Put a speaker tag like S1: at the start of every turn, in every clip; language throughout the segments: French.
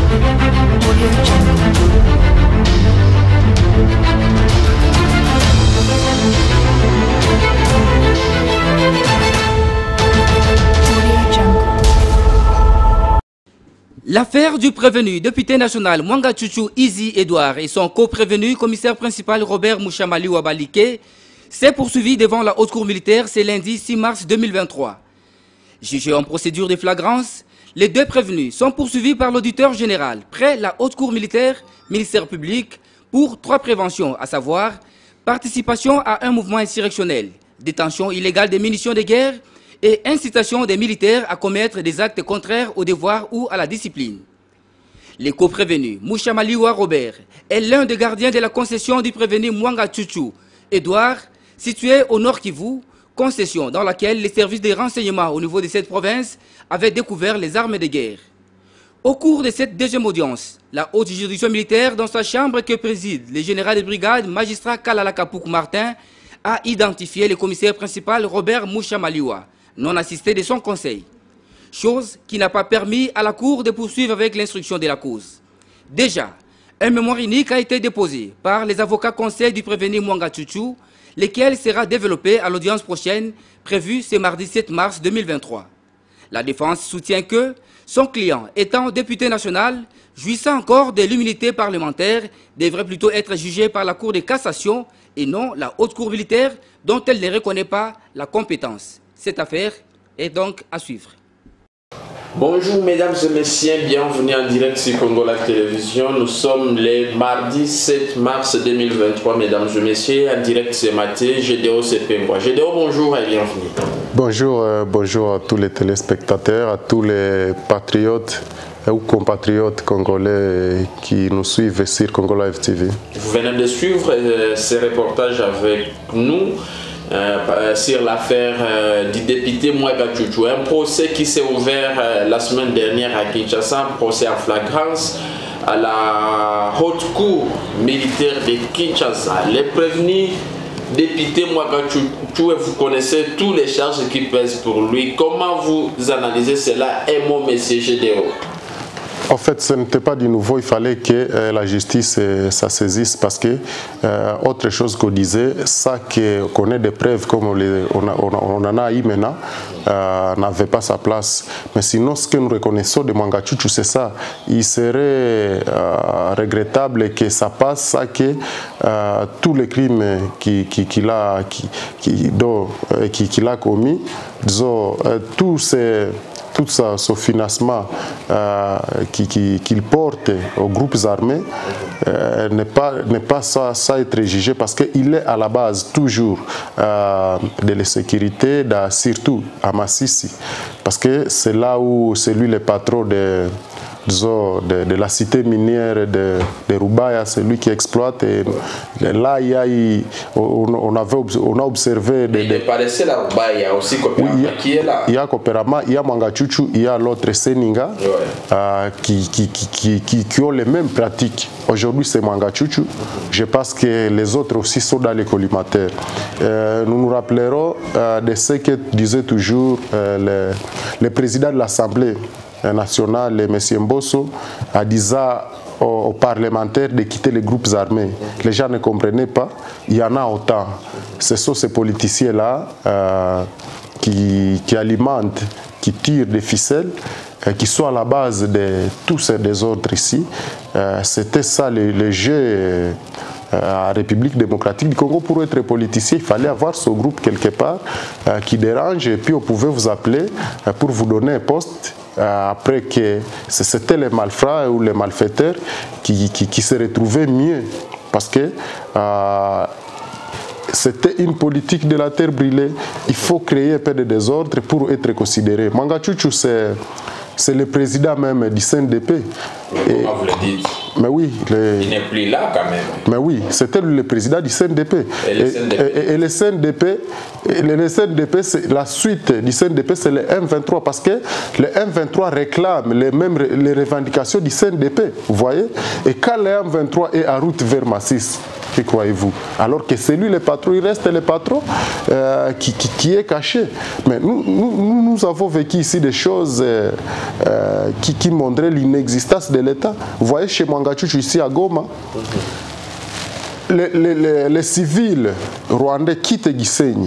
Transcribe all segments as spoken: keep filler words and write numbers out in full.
S1: L'affaire du prévenu député national Mwanga Chuchu Izi Edouard et son co-prévenu commissaire principal Robert Mouchamali Wabalike s'est poursuivie devant la haute cour militaire ce lundi six mars deux mille vingt-trois. Jugés en procédure de flagrance, les deux prévenus sont poursuivis par l'auditeur général près la haute cour militaire, ministère public, pour trois préventions, à savoir participation à un mouvement insurrectionnel, détention illégale des munitions de guerre et incitation des militaires à commettre des actes contraires au devoir ou à la discipline. Les co-prévenus, Mouchamaliwa Robert, est l'un des gardiens de la concession du prévenu Mwanga Chuchu Edouard, situé au Nord Kivu, concession dans laquelle les services de renseignement au niveau de cette province avaient découvert les armes de guerre. Au cours de cette deuxième audience, la haute juridiction militaire, dans sa chambre que préside le général de brigade magistrat Kalalakapouk Martin, a identifié le commissaire principal Robert Mouchamaliwa, non assisté de son conseil, chose qui n'a pas permis à la Cour de poursuivre avec l'instruction de la cause. Déjà, un mémoire unique a été déposé par les avocats conseils du prévenu Mwanga Chuchu, lequel sera développé à l'audience prochaine, prévue ce mardi sept mars deux mille vingt-trois. La défense soutient que son client, étant député national, jouissant encore de l'immunité parlementaire, devrait plutôt être jugé par la Cour de cassation et non la haute cour militaire dont elle ne reconnaît pas la compétence. Cette affaire est donc à suivre.
S2: Bonjour mesdames et messieurs, bienvenue en direct sur Congo Live Télévision. Nous sommes le mardi sept mars deux mille vingt-trois, mesdames et messieurs, en direct ce matin, Gédéo Sepengwa. Gédéo, bonjour et bienvenue.
S3: Bonjour, euh, bonjour à tous les téléspectateurs, à tous les patriotes ou compatriotes congolais qui nous suivent sur Congo Live T V.
S2: Vous venez de suivre euh, ce reportage avec nous. Euh, sur l'affaire euh, du député Mwanga Chuchu, un procès qui s'est ouvert euh, la semaine dernière à Kinshasa, un procès en flagrance à la haute cour militaire de Kinshasa. Les prévenus député Mwanga Chuchu, vous connaissez tous les charges qui pèsent pour lui. Comment vous analysez cela, et mon monsieur Gédéo?
S3: En fait, ce n'était pas du nouveau, il fallait que euh, la justice euh, ça saisisse parce que, euh, autre chose qu'on disait, ça qu'on ait des preuves comme on, les, on, a, on, a, on en a eu maintenant, euh, n'avait pas sa place. Mais sinon, ce que nous reconnaissons de Mwanga Chuchu, c'est ça. Il serait euh, regrettable que ça passe, ça que euh, tous les crimes qu'il qui, qui a, qui, qui, qui, qui a commis, disons, euh, tous ces... tout ça, ce financement euh, qu'il qui, qui porte aux groupes armés euh, n'est pas, n'est pas ça, ça être jugé parce qu'il est à la base toujours euh, de la sécurité, de, surtout à Massissi. Parce que c'est là où c'est lui le patron de, disons, de, de la cité minière de, de Rubaya, c'est lui qui exploite. Et là, il y a, on, on, avait, on a observé...
S2: Mais il est passé là, Rubaya, il y a aussi Copérama oui, qui est là.
S3: Il y a Copérama, il y a Mwanga Chuchu, il y a l'autre Seninga ouais. euh, qui, qui, qui, qui, qui ont les mêmes pratiques. Aujourd'hui, c'est Mwanga Chuchu. Je pense que les autres aussi sont dans les collimateurs. Euh, nous nous rappellerons euh, de ce que disait toujours euh, le, le président de l'Assemblée national, M. Mbosso, a dit aux, aux parlementaires de quitter les groupes armés. Les gens ne comprenaient pas. Il y en a autant. Ce sont ces politiciens-là euh, qui, qui alimentent, qui tirent des ficelles, euh, qui sont à la base de tous ces désordres ici. Euh, C'était ça le, le jeu. Euh, à la République démocratique du Congo, pour être politicien, il fallait avoir ce groupe quelque part euh, qui dérange et puis on pouvait vous appeler euh, pour vous donner un poste. Euh, après que c'était les malfrats ou les malfaiteurs qui, qui, qui se retrouvaient mieux parce que euh, c'était une politique de la terre brûlée. Il faut créer un peu de désordre pour être considéré. Mwanga Chuchu, c'est le président même du C N D P.
S2: Comment vous le dites?
S3: Mais oui. Les...
S2: Il n'est plus là quand même.
S3: Mais oui, c'était le président du C N D P.
S2: Et le C N D P,
S3: et, et, et le C N D P, et le C N D P, la suite du C N D P, c'est le M vingt-trois, parce que le M vingt-trois réclame les mêmes les revendications du C N D P, vous voyez. Et quand le M vingt-trois est en route vers Massis, que croyez-vous? Alors que c'est lui le patron, il reste le patron euh, qui, qui, qui est caché. Mais nous, nous, nous avons vécu ici des choses euh, euh, qui, qui montraient l'inexistence de l'État. Vous voyez, chez Mwanga Chuchu, ici à Goma, les, les, les, les civils rwandais quittent Gisenyi.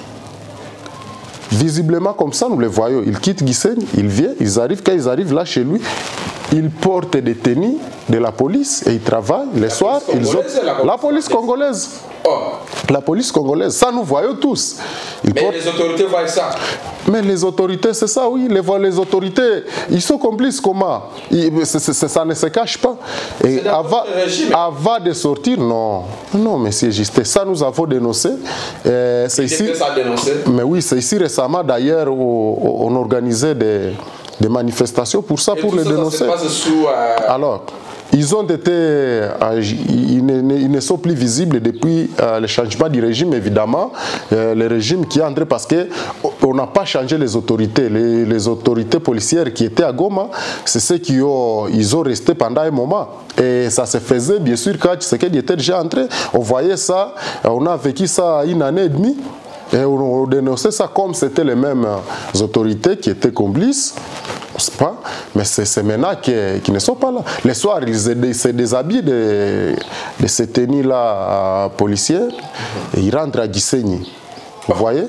S3: Visiblement comme ça, nous les voyons. Ils quittent Gisenyi, ils viennent, ils arrivent. Quand ils arrivent là chez lui, ils portent des tenues de la police et ils travaillent. Les la soirs, ils ont... La police, la police congolaise.
S2: Oh.
S3: La police congolaise. Ça, nous voyons tous.
S2: Ils Mais portent... les autorités voient ça.
S3: Mais les autorités, c'est ça, oui. Les, les autorités, ils sont complices comment? Ils, c est, c est, Ça ne se cache pas. Et avant, avant de sortir, non. Non, monsieur Justin, ça nous avons dénoncé. Euh, c'est ici.
S2: Ça dénoncé.
S3: Mais oui, c'est ici récemment, d'ailleurs, on organisait des, des manifestations pour ça, Et pour les ça, dénoncer.
S2: Ça se passe sous, euh...
S3: Alors, ils ont été, euh, ils, ne, ils ne sont plus visibles depuis euh, le changement du régime, évidemment. Euh, le régime qui est entré parce qu'on n'a pas changé les autorités. Les, les autorités policières qui étaient à Goma, c'est ceux qui ont, ils ont resté pendant un moment. Et ça se faisait, bien sûr, quand Tshisekedi était déjà entré. On voyait ça, on a vécu ça une année et demie. Et on dénonçait ça comme c'était les mêmes autorités qui étaient complices. Pas, mais c'est maintenant qui, qui ne sont pas là. Les soirs, ils se déshabillent de, de ces tenues-là policières et ils rentrent à Gisenyi. Vous voyez,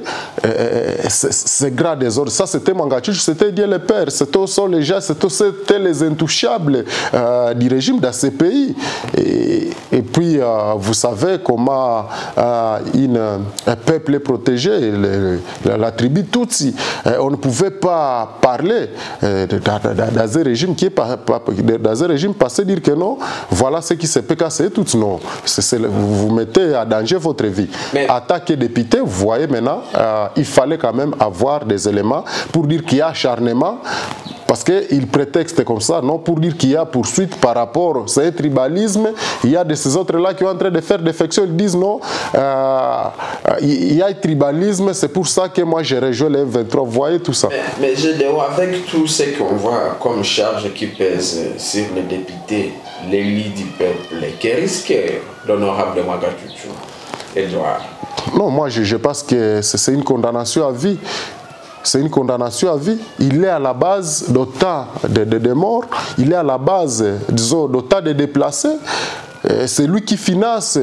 S3: c'est grave désordre. Ça, c'était Mwanga Chuchu, c'était Dieu le Père, c'était les gens, c'était les intouchables euh, du régime dans ces pays. Et, et puis, euh, vous savez comment euh, une, un peuple est protégé, le, la, la tribu Tutsi. Euh, on ne pouvait pas parler euh, dans un régime qui est pas, pas, dans un régime passé, dire que non, voilà ce qui se peut casser tout. Non, c est, c est, vous, vous mettez à danger votre vie. Mais... Attaquer député, vous voyez. Maintenant, euh, il fallait quand même avoir des éléments pour dire qu'il y a acharnement, parce qu'ils prétextent comme ça, non pour dire qu'il y a poursuite par rapport, c'est un tribalisme. Il y a de ces autres-là qui sont en train de faire défection, ils disent non, euh, il y a un tribalisme, c'est pour ça que moi j'ai rejoint les M vingt-trois, vous voyez tout ça.
S2: Mais, mais Gédéon, avec tout ce qu'on voit comme charge qui pèse sur les députés, l'élu du peuple, quel risque l'honorable Mwanga Chuchu Edouard?
S3: Non, moi je, je pense que c'est une condamnation à vie. C'est une condamnation à vie. Il est à la base d'autant de, de, de morts, il est à la base, disons, d'autant de déplacés. C'est lui qui finance.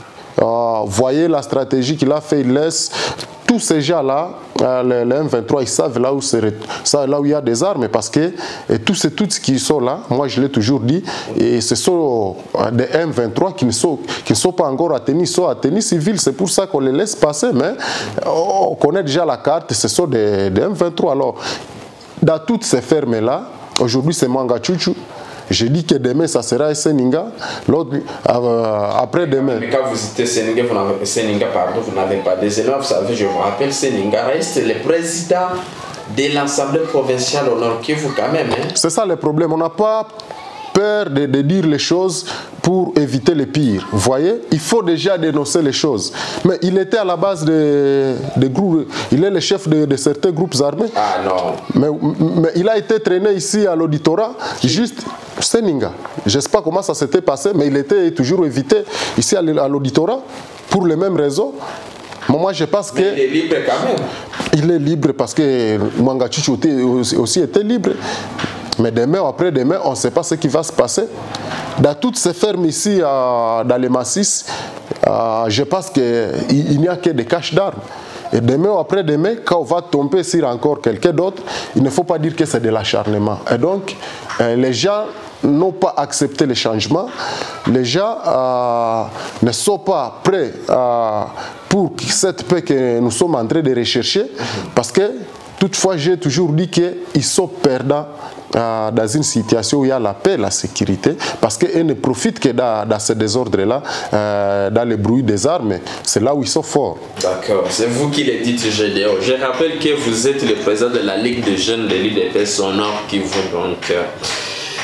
S3: Euh, voyez la stratégie qu'il a fait, il laisse tous ces gens-là, euh, les, les M vingt-trois, ils savent là où, ça, là où il y a des armes, parce que et tous ces tous qui sont là, moi je l'ai toujours dit, et ce sont euh, des M vingt-trois qui ne sont, qui ne sont pas encore à tenue, ils sont à tenue civile, c'est pour ça qu'on les laisse passer, mais on connaît déjà la carte, ce sont des, des M vingt-trois. Alors, dans toutes ces fermes-là, aujourd'hui c'est Mwanga Chuchu. Je dis que demain, ça sera Seninga. L'autre, euh, après demain.
S2: Mais quand vous citez Seninga, vous n'avez, Seninga, pardon, vous n'avez pas des éléments. Vous savez, je vous rappelle, Seninga reste le président de l'Assemblée provinciale au Nord Kivu quand même. Hein? C'est ça le problème. On n'a pas peur de, de dire les choses pour éviter le pire. Vous voyez, il faut déjà dénoncer les choses. Mais il était à la base de, de groupes, il est le chef de, de certains groupes armés. Ah non.
S3: Mais, mais il a été traîné ici à l'auditorat, juste Seninga. Je ne sais pas comment ça s'était passé, mais il était toujours évité ici à l'auditorat pour les mêmes raisons. Moi, je pense que...
S2: Mais il est libre quand même.
S3: Il est libre parce que Mwanga Chuchu aussi était libre. Mais demain ou après-demain, on ne sait pas ce qui va se passer. Dans toutes ces fermes ici, euh, dans les Massis, euh, je pense qu'il n'y a que des caches d'armes. Et demain ou après-demain, quand on va tomber sur encore quelqu'un d'autre, il ne faut pas dire que c'est de l'acharnement. Et donc, euh, les gens n'ont pas accepté les changements. Les gens euh, ne sont pas prêts euh, pour cette paix que nous sommes en train de rechercher. Parce que, toutefois, j'ai toujours dit qu'ils sont perdants euh, dans une situation où il y a la paix, la sécurité, parce qu'ils ne profitent que dans, dans ce désordre-là, euh, dans le bruit des armes. C'est là où ils sont forts.
S2: D'accord, c'est vous qui le dites, Gédéon. Je rappelle que vous êtes le président de la Ligue des jeunes de l'U D P S au Nord Kivu. Donc,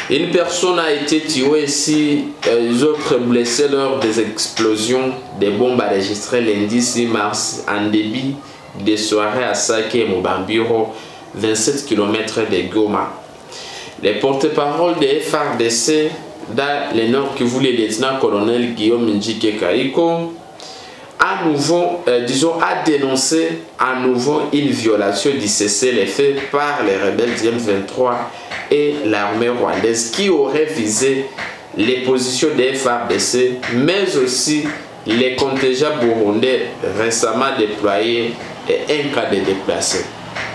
S2: Une personne a été tuée ici, les autres blessés lors des explosions des bombes enregistrées lundi six mars en début de soirée à Sake et Mubambiro, vingt-sept kilomètres de Goma. Les porte-parole des F A R D C dans le Nord Kivu, le lieutenant-colonel Guillaume Njike Kaiko, à nouveau, euh, disons, a dénoncé à nouveau une violation du cessez-le-feu par les rebelles du M vingt-trois et l'armée rwandaise qui aurait visé les positions des F A R D C, mais aussi les contingents burundais récemment déployés et un cas de déplacés.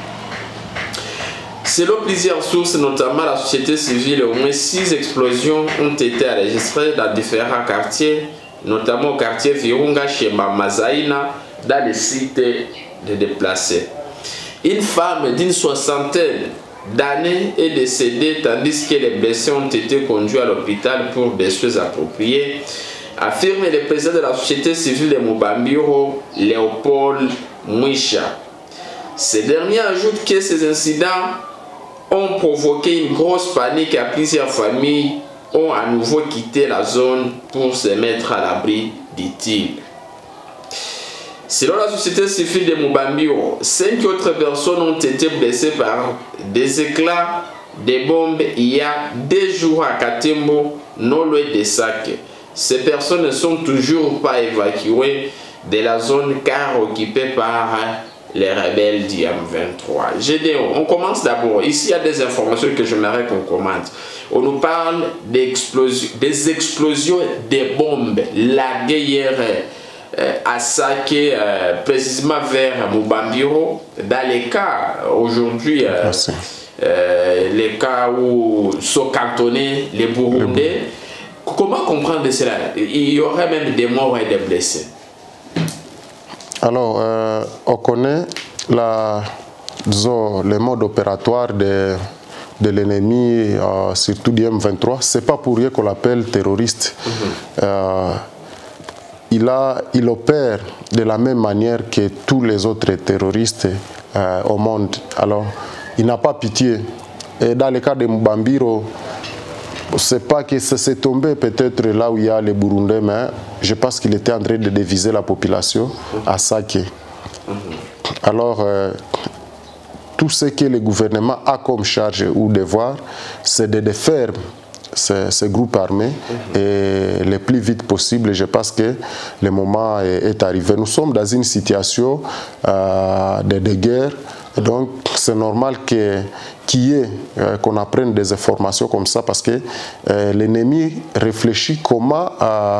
S2: Selon plusieurs sources, notamment la société civile, au moins six explosions ont été enregistrées dans différents quartiers, notamment au quartier Virunga chez Mamazaina, dans le site de déplacés. Une femme d'une soixantaine d'années est décédée tandis que les blessés ont été conduits à l'hôpital pour des soins appropriés, affirme le président de la société civile de Mubambiro, Léopold Mwisha. Ce dernier ajoute que ces incidents ont provoqué une grosse panique à plusieurs familles ont à nouveau quitté la zone pour se mettre à l'abri, dit-il. Selon la société civile de Mubambiro, cinq autres personnes ont été blessées par des éclats de bombes il y a deux jours à Katembo, non loin de Sake. Ces personnes ne sont toujours pas évacuées de la zone car occupée par les rebelles du M vingt-trois. Gédéon, on commence d'abord. Ici, il y a des informations que j'aimerais qu'on commente. On nous parle des explosions, des explosions des bombes larguées hier euh, à Sake, euh, précisément vers Mubambiro. Dans les cas, aujourd'hui, euh, euh, les cas où sont cantonnés les Burundais, comment comprendre cela? Il y aurait même des morts et des blessés.
S3: Alors, euh, on connaît la, disons, le mode opératoire de, de l'ennemi, euh, surtout du M vingt-trois. Ce n'est pas pour rien qu'on l'appelle terroriste. Mm-hmm. euh, il, a, il opère de la même manière que tous les autres terroristes euh, au monde. Alors, il n'a pas pitié. Et dans le cas de Mubambiro, c'est pas que ça s'est tombé peut-être là où il y a les Burundais, mais je pense qu'il était en train de diviser la population à Sake. Alors, euh, tout ce que le gouvernement a comme charge ou devoir, c'est de défaire ces, ces groupes armés et le plus vite possible. Je pense que le moment est, est arrivé. Nous sommes dans une situation euh, de, de guerre. Donc, c'est normal que, qu'il y ait, euh, qu'on apprenne des informations comme ça parce que euh, l'ennemi réfléchit comment euh,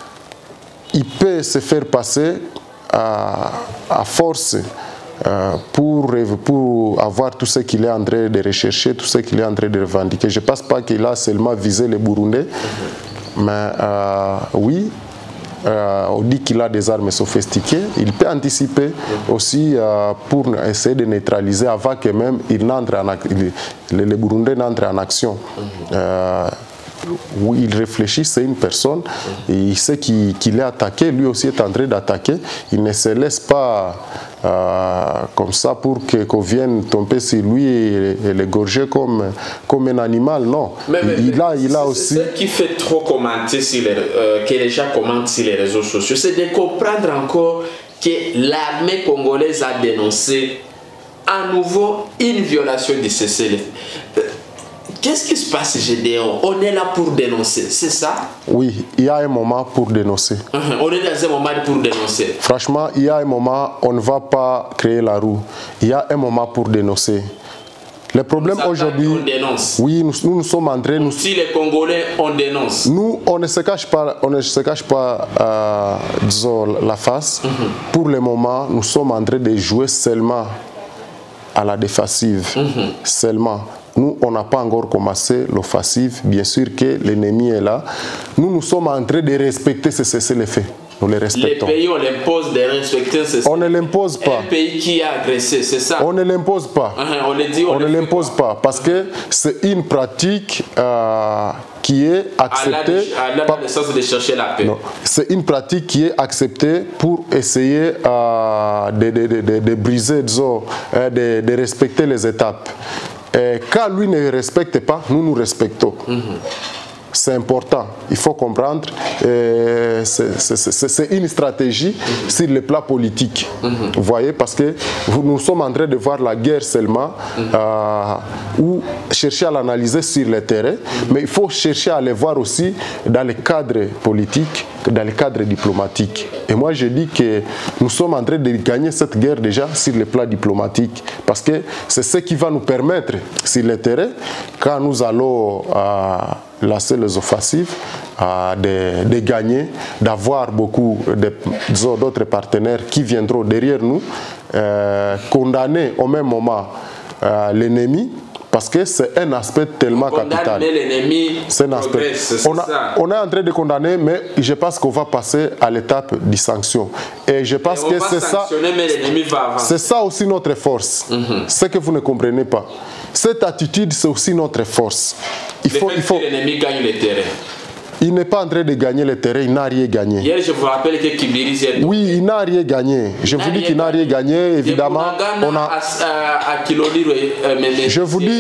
S3: il peut se faire passer à, à force euh, pour, pour avoir tout ce qu'il est en train de rechercher, tout ce qu'il est en train de revendiquer. Je ne pense pas qu'il a seulement visé les Burundais, mais euh, oui, Euh, on dit qu'il a des armes sophistiquées, il peut anticiper aussi euh, pour essayer de neutraliser avant que même il n'entre en les, les Burundais n'entrent en action. Euh, où il réfléchit, c'est une personne, et il sait qu'il qu'il est attaqué, lui aussi est en train d'attaquer, il ne se laisse pas euh, comme ça pour que, qu'on vienne tomber sur lui et, et l'égorger comme, comme un animal, non.
S2: Mais, mais,
S3: il, a, il a aussi...
S2: Ce qui fait trop commenter, sur les, euh, que les gens commentent sur les réseaux sociaux, c'est de comprendre encore que l'armée congolaise a dénoncé à nouveau une violation du cessez-le-feu. Qu'est-ce qui se passe, Gédéon? On est là pour dénoncer, c'est ça?
S3: Oui, il y a un moment pour dénoncer.
S2: Uh-huh. On est dans un moment pour dénoncer.
S3: Franchement, il y a un moment, on ne va pas créer la roue. Il y a un moment pour dénoncer. Le problème aujourd'hui...
S2: On dénonce.
S3: Oui, nous, nous, nous sommes en train... Nous,
S2: si les Congolais, on dénonce.
S3: Nous, on ne se cache pas, on ne se cache pas euh, disons, la face. Uh-huh. Pour le moment, nous sommes en train de jouer seulement à la défensive. Uh-huh. Seulement. Nous, on n'a pas encore commencé l'offensive. Bien sûr que l'ennemi est là. Nous, nous sommes en train de respecter ce cessez-le-feu. Nous les respectons.
S2: Les pays, on l'impose de respecter ce
S3: On ne l'impose pas.
S2: Un pays qui a agressé, c'est ça?
S3: On ne l'impose pas.
S2: Uh-huh, on, dit, on,
S3: on ne l'impose pas. Parce que c'est une pratique euh, qui est acceptée.
S2: À la, à la naissance de chercher la paix.
S3: C'est une pratique qui est acceptée pour essayer euh, de, de, de, de, de briser, disons, de, de respecter les étapes. Et quand lui ne respecte pas, nous nous respectons. Mm-hmm. C'est important, il faut comprendre, euh, c'est une stratégie mm-hmm. sur le plan politique. Mm-hmm. Vous voyez, parce que nous sommes en train de voir la guerre seulement, mm-hmm. euh, ou chercher à l'analyser sur le terrain, mm-hmm. mais il faut chercher à les voir aussi dans le cadre politique, dans le cadre diplomatique. Et moi je dis que nous sommes en train de gagner cette guerre déjà sur le plan diplomatique, parce que c'est ce qui va nous permettre sur le terrain, quand nous allons euh, lancer les offensives, euh, de, de gagner, d'avoir beaucoup d'autres partenaires qui viendront derrière nous, euh, condamner au même moment euh, l'ennemi, parce que c'est un aspect tellement capital.
S2: L'ennemi progresse,
S3: on, on est en train de condamner, mais je pense qu'on va passer à l'étape des sanctions. Et je pense Et que c'est ça, c'est ça aussi notre force. Mm-hmm. Ce que vous ne comprenez pas. Cette attitude, c'est aussi notre force. Il faut, il faut...
S2: l'ennemi gagne le terrain.
S3: Il n'est pas en train de gagner le terrain, il n'a rien gagné.
S2: Hier, je vous rappelle que Kibirizi est...
S3: Oui, il n'a rien gagné. Je vous dis qu'il n'a rien gagné, évidemment. On a... Je vous dis,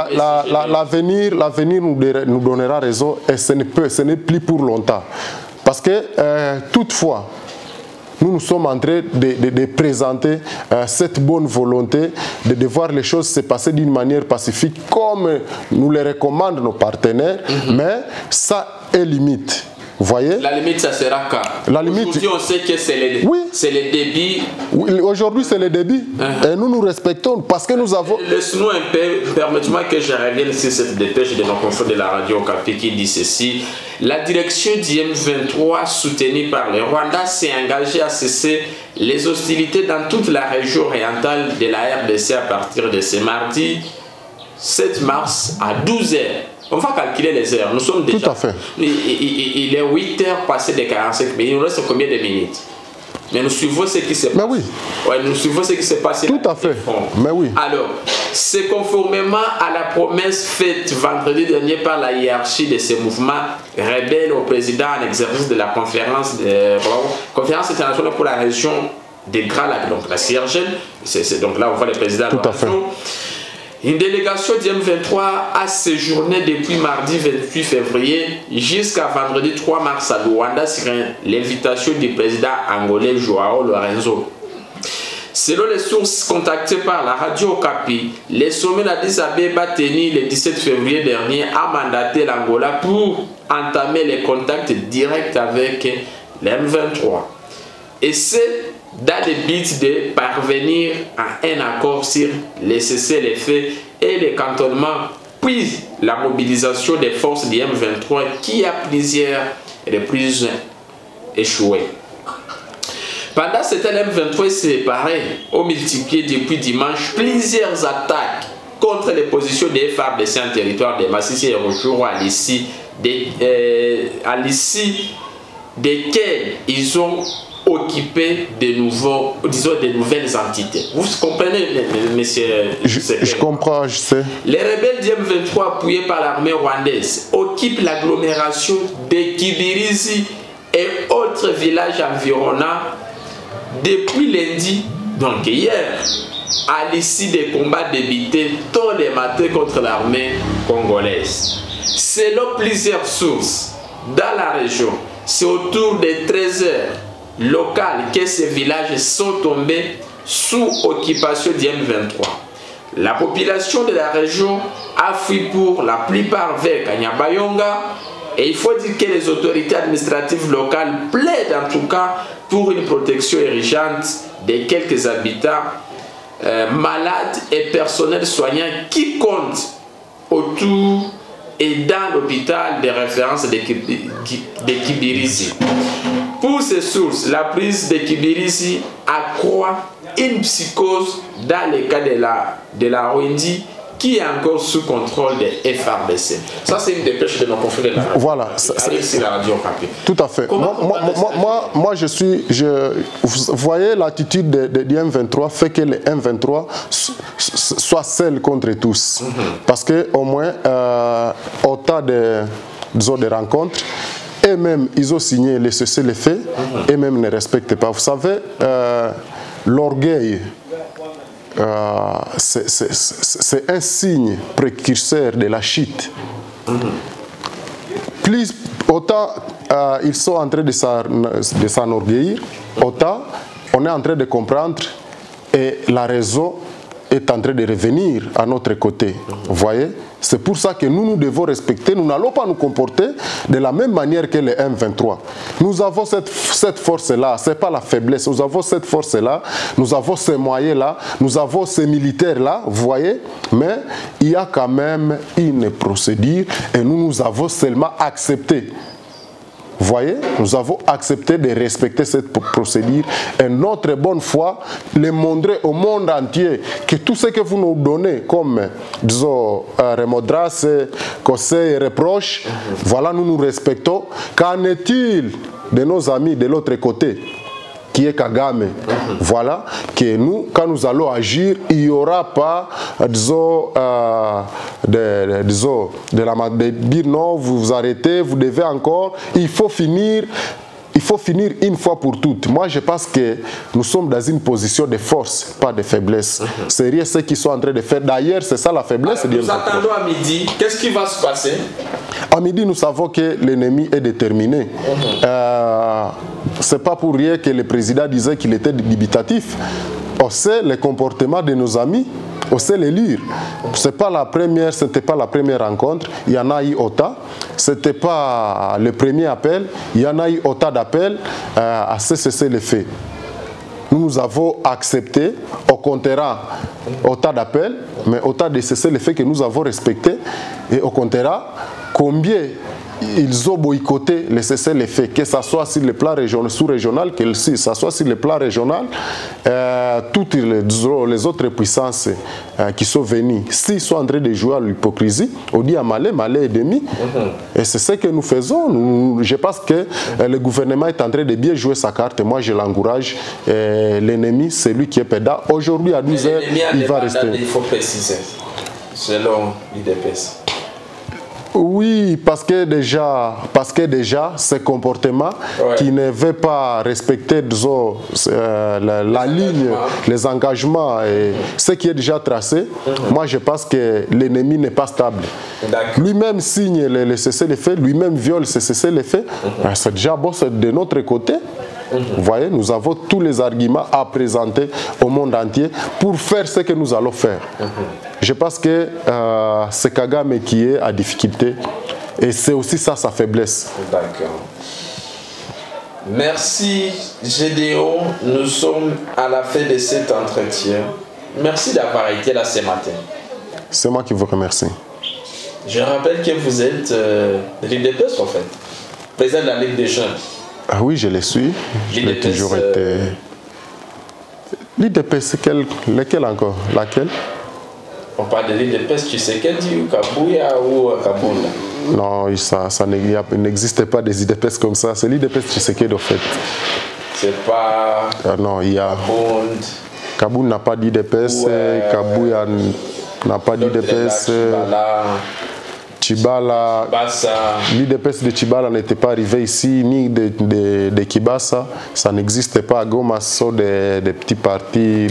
S3: l'avenir la, la, nous, nous donnera raison et ce n'est plus pour longtemps. Parce que, euh, toutefois, nous nous sommes en train de, de, de présenter euh, cette bonne volonté de, de voir les choses se passer d'une manière pacifique comme nous le recommandent nos partenaires, mm-hmm. mais ça est limite. Vous voyez?
S2: La limite, ça sera quand?
S3: La limite...
S2: Aujourd'hui, on sait que c'est le,
S3: oui.
S2: le débit.
S3: Oui, aujourd'hui, c'est le débit. Uh-huh. Et nous nous respectons parce que nous avons...
S2: Laisse-nous un peu, permettez-moi que je revienne sur cette dépêche de nos confrères de la radio Okapi qui dit ceci. La direction du M vingt-trois, soutenue par le Rwanda, s'est engagée à cesser les hostilités dans toute la région orientale de la R D C à partir de ce mardi sept mars à douze heures. On va calculer les heures. Nous sommes déjà...
S3: Tout à fait.
S2: Il, il, il est huit heures passées de quarante-cinq minutes. Il nous reste combien de minutes? Mais nous suivons ce qui s'est passé.
S3: Mais oui.
S2: Ouais, nous suivons ce qui s'est passé.
S3: Tout à fait. Mais oui.
S2: Alors, c'est conformément à la promesse faite vendredi dernier par la hiérarchie de ces mouvements rebelles au président en exercice de la conférence, de, conférence internationale pour la région des Grands Lacs, donc la C I R G E L. Donc là, on voit le président.
S3: Tout à fait.
S2: Une délégation du M vingt-trois a séjourné depuis mardi vingt-huit février jusqu'à vendredi trois mars à Luanda sur l'invitation du président angolais Joao Lorenzo. Selon les sources contactées par la radio Okapi, le sommet d'Addis Abeba tenu le dix-sept février dernier a mandaté l'Angola pour entamer les contacts directs avec le M vingt-trois. Et c'est dans le but de parvenir à un accord sur les cessez-le-feu et le cantonnement, puis la mobilisation des forces du M vingt-trois qui a plusieurs reprises échoué. Pendant ce temps, le M vingt-trois s'est séparé, ont multiplié depuis dimanche plusieurs attaques contre les positions des F A R D C en territoire de Massissi et Rutshuru à l'issue euh, desquels ils ont occupé de nouveaux, disons, de nouvelles entités. Vous comprenez, monsieur?
S3: Je, je comprends, je sais.
S2: Les rebelles du M vingt-trois, appuyés par l'armée rwandaise, occupent l'agglomération de Kibirizi et autres villages environnants depuis lundi, donc hier, à l'issue des combats débutés tôt le matin contre l'armée congolaise. Selon plusieurs sources dans la région, c'est autour de treize heures locales que ces villages sont tombés sous occupation du M vingt-trois. La population de la région a fui pour la plupart vers Kanyabayonga et il faut dire que les autorités administratives locales plaident en tout cas pour une protection urgente de quelques habitants euh, malades et personnels soignants qui comptent autour et dans l'hôpital de référence de Kibirizi. Pour ces sources, la prise de Kibirizi accroît une psychose dans le cas de la, de la Rwendi qui est encore sous contrôle des F A R D C. Ça, c'est une dépêche de nos confrères de la radio.
S3: Voilà.
S2: C'est la radio Okapi.
S3: Tout à fait. Moi, moi, moi, moi, moi, je suis... Je, vous voyez, l'attitude de, de, du M vingt-trois fait que le M vingt-trois soit seul contre tous. Mm-hmm. Parce qu'au moins, euh, au tas de, disons, de rencontres, et même, ils ont signé les cessez-le-feu, mm-hmm. et même ne respectent pas. Vous savez, euh, l'orgueil euh, c'est un signe précurseur de la chute. Mm-hmm. Plus, autant euh, ils sont en train de s'enorgueillir, autant on est en train de comprendre et la raison est en train de revenir à notre côté. Vous voyez? C'est pour ça que nous, nous devons respecter, nous n'allons pas nous comporter de la même manière que les M vingt-trois. Nous avons cette, cette force-là, ce n'est pas la faiblesse, nous avons cette force-là, nous avons ces moyens-là, nous avons ces militaires-là, vous voyez? Mais il y a quand même une procédure et nous, nous avons seulement accepté. Vous voyez, nous avons accepté de respecter cette procédure et notre bonne foi, les montrer au monde entier que tout ce que vous nous donnez comme, disons, euh, remodrace, conseils et reproches, mm-hmm. voilà, nous nous respectons. Qu'en est-il de nos amis de l'autre côté, qui est Kagame? Mm-hmm. Voilà, que nous, quand nous allons agir, il n'y aura pas, disons, euh, de, de, disons, de, la, de dire non, vous vous arrêtez, vous devez encore, il faut finir. Il faut finir une fois pour toutes. Moi, je pense que nous sommes dans une position de force, pas de faiblesse. Mm-hmm. C'est rien ce qu'ils sont en train de faire. D'ailleurs, c'est ça la faiblesse.
S2: Alors, nous attendons à midi. Qu'est-ce qui va se passer?
S3: À midi, nous savons que l'ennemi est déterminé. Mm-hmm. euh, c'est pas pour rien que le président disait qu'il était dubitatif. On sait le comportement de nos amis. On sait les lire. C'est pas la première, c'était pas la première rencontre. Il y en a eu autant. C'était pas le premier appel. Il y en a eu autant d'appels euh, à cesser les faits. Nous, nous avons accepté, on comptera autant d'appels, mais autant de cesser les faits que nous avons respectés. Et on comptera combien ils ont boycotté les cessez-le-feu, que ce soit sur le plan sous-régional, que ce soit sur le plan régional, euh, toutes les, les autres puissances euh, qui sont venues, s'ils sont en train de jouer à l'hypocrisie, on dit à Malais, Malais est demi. Mm-hmm. Et c'est ce que nous faisons. Nous, je pense que euh, le gouvernement est en train de bien jouer sa carte. Moi, je l'encourage. L'ennemi, c'est lui qui est pédant. Aujourd'hui, à douze heures, il va rester.
S2: Il faut préciser, selon l'I D P S.
S3: Oui, parce que déjà, parce que déjà, ce comportement ouais. qui ne veut pas respecter disons, euh, la, la ligne, les engagements et ce qui est déjà tracé, mm-hmm. moi je pense que l'ennemi n'est pas stable. Lui-même signe le, le cessez-le-feu, lui-même viole ce cessez-le-feu. Mm-hmm. C'est déjà bon, c'est de notre côté. Mm-hmm. Vous voyez, nous avons tous les arguments à présenter au monde entier pour faire ce que nous allons faire. Mm-hmm. Je pense que euh, c'est Kagame qui est à difficulté et c'est aussi ça sa faiblesse.
S2: D'accord. Merci Gédéon, nous sommes à la fin de cet entretien. Merci d'avoir été là ce matin.
S3: C'est moi qui vous remercie.
S2: Je rappelle que vous êtes euh, de l'I D P S en fait, président de la Ligue des jeunes.
S3: Ah oui, je le suis. Je l'ai toujours euh... été. L'I D P S, quel, lequel encore? Laquelle?
S2: On parle de l'I D P S, tu sais qu'elle dit ou Kabouya ou Kabounda?
S3: Non, ça, ça n'existe pas des I D P S comme ça. C'est l'I D P S Tshisekedi, en fait.
S2: C'est pas...
S3: Ah non, il y a...
S2: Kabound.
S3: Kabound n'a pas d'I D P S, ouais. Kabouya n'a pas d'I D P S. Tchibala, l'I D P S de Tchibala n'était pas arrivé ici, ni de, de, de Kibasa. Ça n'existe pas à Goma, ce sont des, des petits partis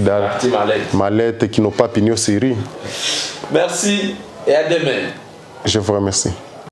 S3: mallettes qui n'ont pas pignon sur rue.
S2: Merci et à demain.
S3: Je vous remercie.